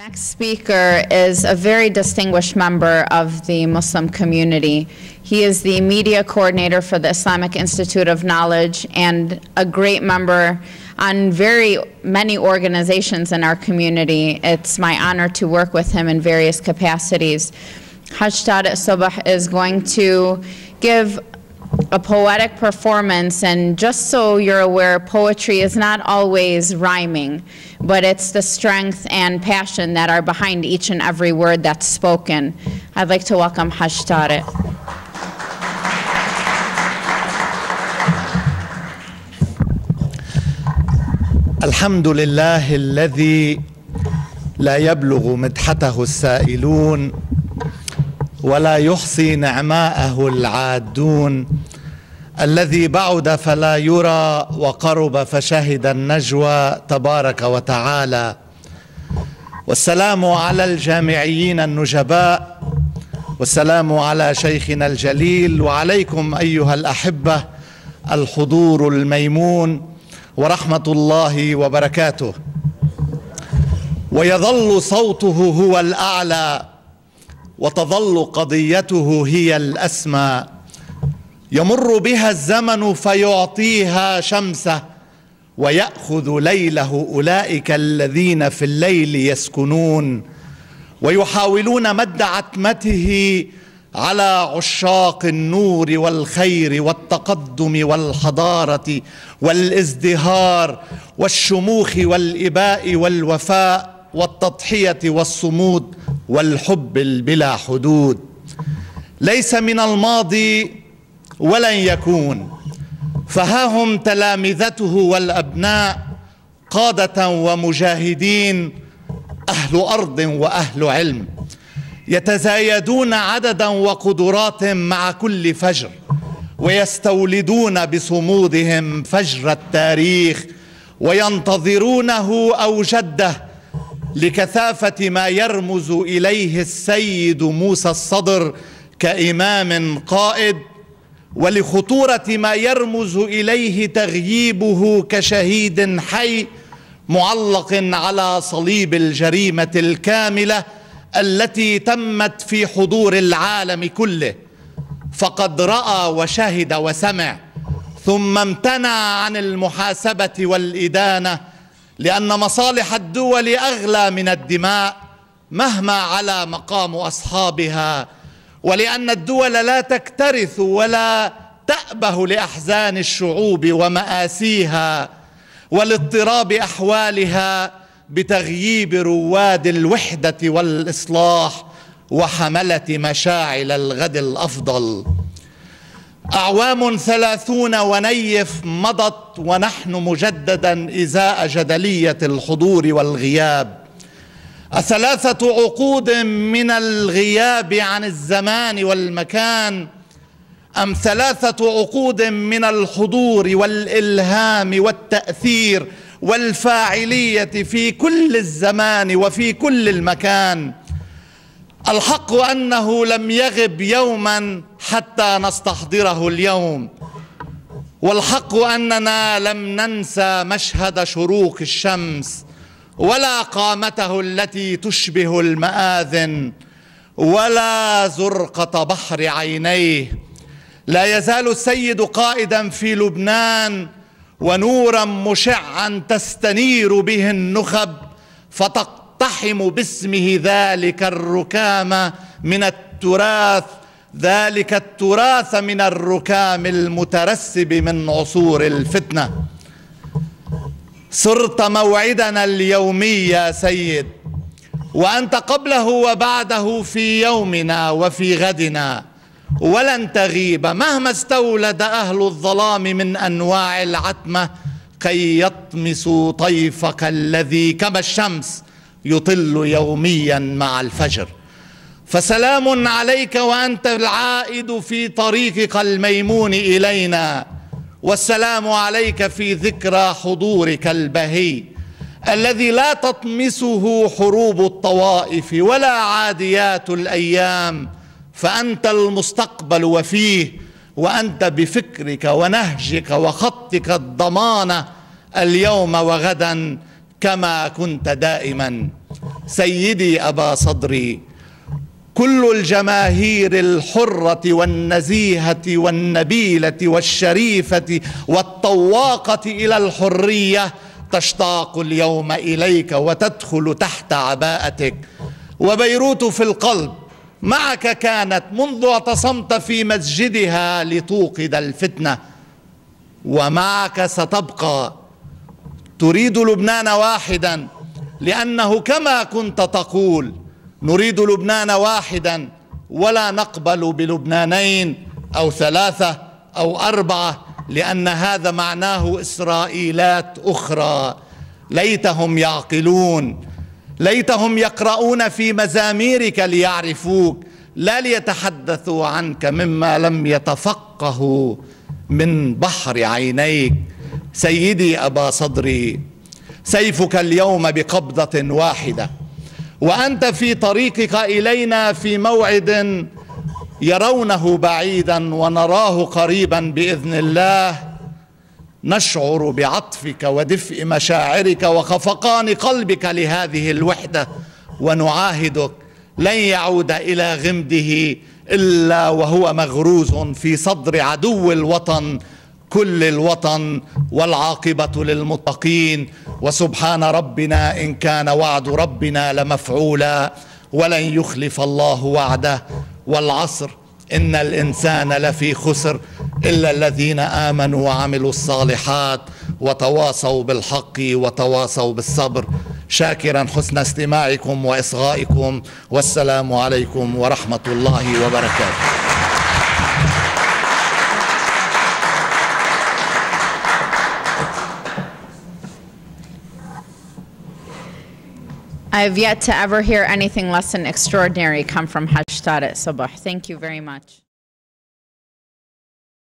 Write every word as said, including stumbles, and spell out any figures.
next speaker is a very distinguished member of the Muslim community. He is the media coordinator for the Islamic Institute of Knowledge and a great member on very many organizations in our community. It's my honor to work with him in various capacities. Haj Tariq Subh is going to give a poetic performance, and just so you're aware, poetry is not always rhyming, but it's the strength and passion that are behind each and every word that's spoken. I'd like to welcome Haj Tariq. الحمد لله الذي لا يبلغ مدحته السائلون ولا يحصي نعماءه العادون، الذي بعد فلا يرى وقرب فشهد النجوى تبارك وتعالى. والسلام على الجامعيين النجباء، والسلام على شيخنا الجليل، وعليكم أيها الأحبة الحضور الميمون، ورحمة الله وبركاته. ويظل صوته هو الأعلى، وتظل قضيته هي الأسمى. يمر بها الزمن فيعطيها شمسه، ويأخذ ليله أولئك الذين في الليل يسكنون، ويحاولون مد عتمته على عشاق النور والخير والتقدم والحضارة والازدهار والشموخ والإباء والوفاء والتضحية والصمود والحب البلا حدود. ليس من الماضي ولن يكون، فها هم تلامذته والأبناء، قادة ومجاهدين، أهل أرض وأهل علم، يتزايدون عددا وقدرات مع كل فجر، ويستولدون بصمودهم فجر التاريخ، وينتظرونه أو جده لكثافة ما يرمز إليه السيد موسى الصدر كإمام قائد، ولخطورة ما يرمز إليه تغييبه كشهيد حي معلق على صليب الجريمة الكاملة التي تمت في حضور العالم كله. فقد رأى وشهد وسمع، ثم امتنع عن المحاسبة والإدانة، لأن مصالح الدول أغلى من الدماء مهما علا مقام أصحابها، ولأن الدول لا تكترث ولا تأبه لأحزان الشعوب ومآسيها ولاضطراب أحوالها بتغييب رواد الوحدة والإصلاح وحملة مشاعل الغد الأفضل. أعوام ثلاثون ونيف مضت ونحن مجددا إزاء جدلية الحضور والغياب. أثلاثة عقود من الغياب عن الزمان والمكان، أم ثلاثة عقود من الحضور والإلهام والتأثير والفاعلية في كل الزمان وفي كل المكان؟ الحق أنه لم يغب يوما حتى نستحضره اليوم، والحق أننا لم ننسى مشهد شروق الشمس ولا قامته التي تشبه المآذن ولا زرقة بحر عينيه. لا يزال السيد قائدا في لبنان، ونورا مشعا تستنير به النخب فتقتحم باسمه ذلك الركام من التراث، ذلك التراث من الركام المترسب من عصور الفتنة. صرت موعدنا اليومي يا سيد، وأنت قبله وبعده في يومنا وفي غدنا، ولن تغيب مهما استولد أهل الظلام من أنواع العتمة كي يطمسوا طيفك الذي كما الشمس يطل يوميا مع الفجر. فسلام عليك وأنت العائد في طريقك الميمون إلينا، والسلام عليك في ذكرى حضورك البهي الذي لا تطمسه حروب الطوائف ولا عاديات الأيام، فأنت المستقبل وفيه، وأنت بفكرك ونهجك وخطك الضمانة اليوم وغدا كما كنت دائما. سيدي أبا صدري، كل الجماهير الحرة والنزيهة والنبيلة والشريفة والطواقة إلى الحرية تشتاق اليوم إليك وتدخل تحت عباءتك. وبيروت في القلب معك كانت منذ اعتصمت في مسجدها لتوقد الفتنة، ومعك ستبقى. تريد لبنان واحدا، لأنه كما كنت تقول نريد لبنان واحدا ولا نقبل بلبنانين أو ثلاثة أو أربعة، لأن هذا معناه إسرائيلات أخرى. ليتهم يعقلون، ليتهم يقرؤون في مزاميرك ليعرفوك، لا ليتحدثوا عنك مما لم يتفقهوا من بحر عينيك. سيدي أبا صدري، سيفك اليوم بقبضة واحدة، وأنت في طريقك إلينا في موعد يرونه بعيدا ونراه قريبا بإذن الله. نشعر بعطفك ودفء مشاعرك وخفقان قلبك لهذه الوحدة، ونعاهدك لن يعود إلى غمده إلا وهو مغروز في صدر عدو الوطن كل الوطن، والعاقبة للمتقين. وسبحان ربنا إن كان وعد ربنا لمفعولا، ولن يخلف الله وعده. والعصر إن الإنسان لفي خسر إلا الذين آمنوا وعملوا الصالحات وتواصوا بالحق وتواصوا بالصبر. شاكرا حسن استماعكم وإصغائكم، والسلام عليكم ورحمة الله وبركاته. I have yet to ever hear anything less than extraordinary come from Hajj Tariq Sabah. Thank you very much.